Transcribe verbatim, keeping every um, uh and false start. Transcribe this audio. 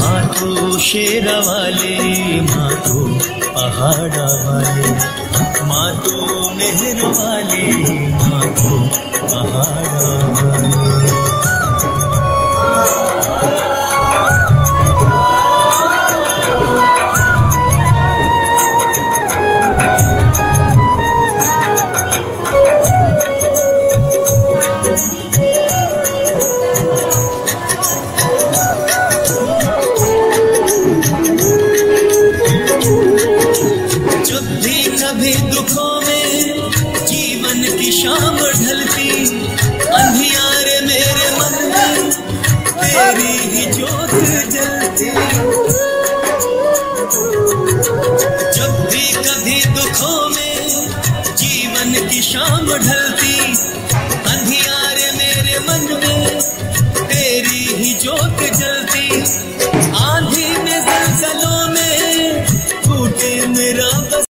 माँ तो शेरा वाले, माँ तो पहाड़ा वाले, माँ तो मेहर वाले, माँ तो पहाड़ा वाले। कभी दुखों में जीवन की शाम ढलती, अंधियारे मेरे मन में तेरी ही ज्योत जलती। जब भी कभी दुखों में जीवन की शाम ढलती, अंधियारे मेरे मन में तेरी ही ज्योत जलती। आंधी में जलजलों में टूटे मेरा